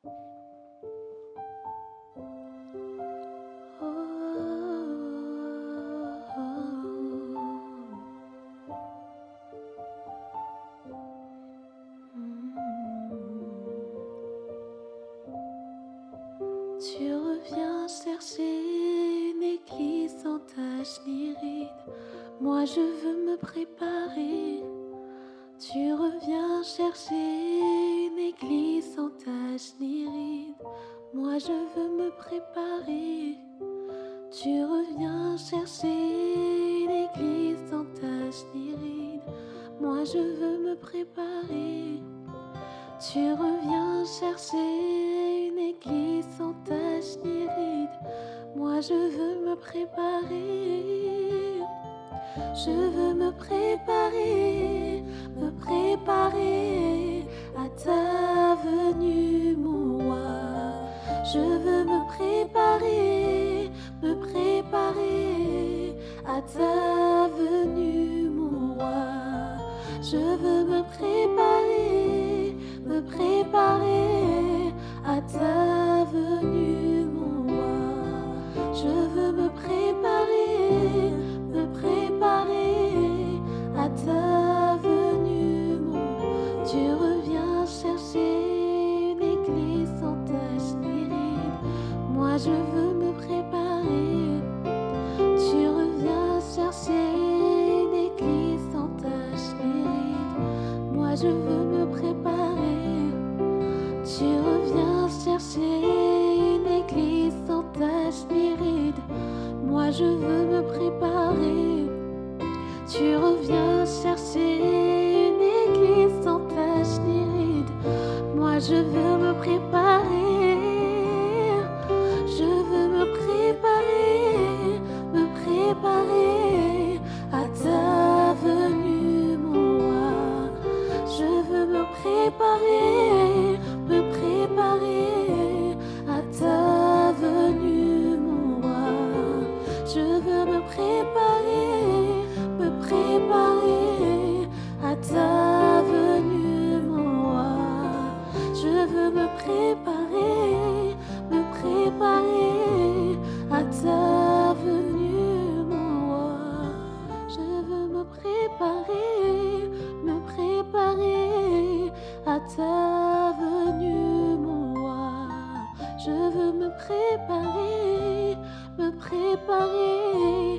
Tu reviens chercher une église sans tache ni ride. Moi je veux me préparer. Tu reviens chercher une église sans tache ni ride. Moi je veux me préparer. Tu reviens chercher une église sans tache ni ride. Moi je veux me préparer. Tu reviens chercher une église sans tache ni ride. Moi je veux me préparer. Je veux me préparer à ta venue, mon roi. Je veux me préparer à ta venue, mon roi. Je veux me préparer à ta venue, mon roi. Je veux me préparer à ta venue, mon roi. Tu reviens chercher une église sans tache ni ride. Moi je veux me préparer. Tu reviens chercher une église sans tache ni ride. Moi je veux me préparer. Tu reviens chercher une église sans tache ni ride. Moi je veux me préparer. Tu reviens chercher une église sans tache ni ride. Moi je veux me préparer. Je veux me préparer à ta venue, mon roi. Je veux me préparer à ta venue, mon roi. Je veux me préparer à ta venue, mon roi. Je veux me préparer à ta venue, mon roi. Je veux me préparer à ta venue, mon roi. Je veux me préparer